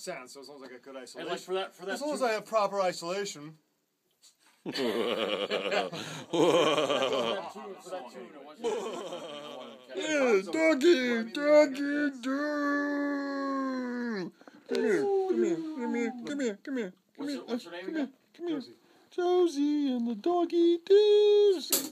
sense, so it sounds like a good isolation. And like for that as long as I have proper isolation. Yeah, doggy, doggy, do. Come here. What's her name again? Come here. Josie and the doggy doos.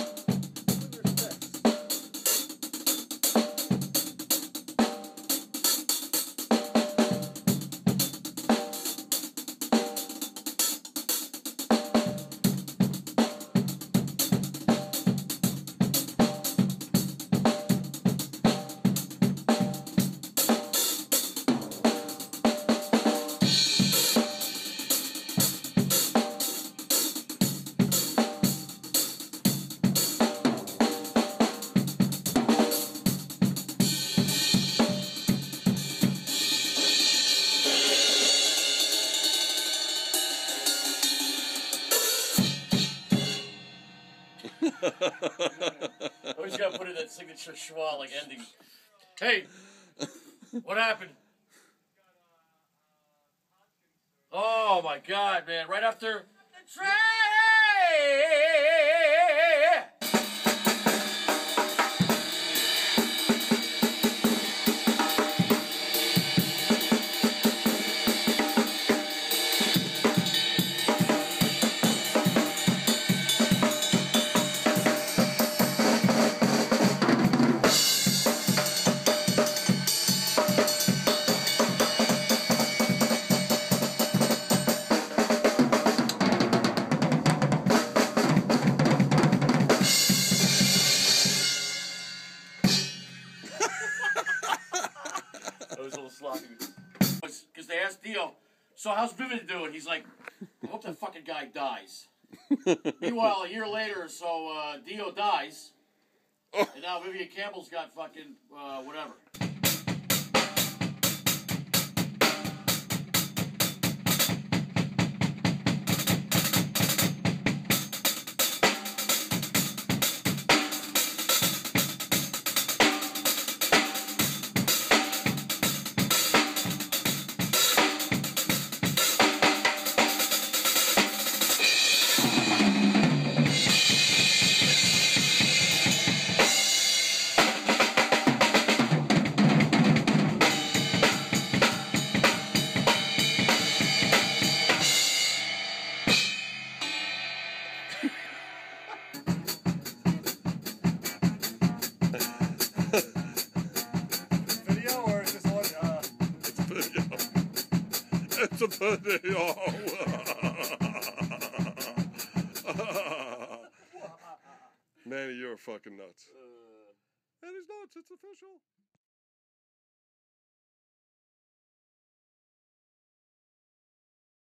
Always gotta put in that signature Schwaa like ending. Hey, what happened? Oh my God, man! Right after the train. It was a little sloppy. Because they asked Dio, so how's Vivian doing? He's like, I hope that fucking guy dies. Meanwhile, a year later or so, Dio dies. And now Vivian Campbell's got fucking, whatever. It's a video. Manny, you're fucking nuts. Manny's nuts. It's official.